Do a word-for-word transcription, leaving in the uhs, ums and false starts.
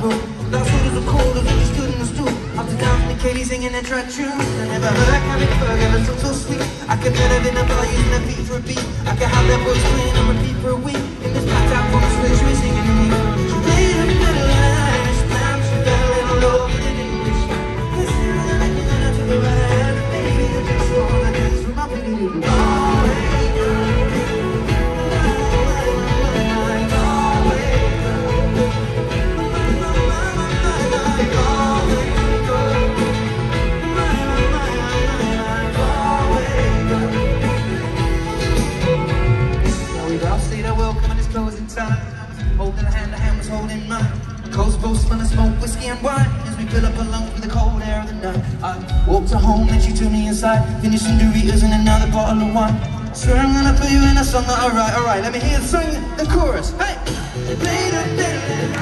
road. Last orders were cold as we stood in the stool. Up to down the Katie singing that track tune. I never heard Carrie Berg ever so, so sweet. I could better than a bar using a beat for a beat. I could have that voice playing on repeat for a week. In this packed out voice where she was singing to me. She played a little Irish now, she got a little low in English. This is the night to the right, baby, I just wanna dance with my baby. Galway girl, closing time. Holding a hand, the hand was holding mine. Coast both smell of smoke, whiskey and wine. As we fill up her lungs with the cold air of the night. I walked her home and she took me inside. Finishing Doritos and another bottle of wine. Swear I'm gonna put you in a song that I write. Alright, let me hear you sing the chorus. Hey! Later, later.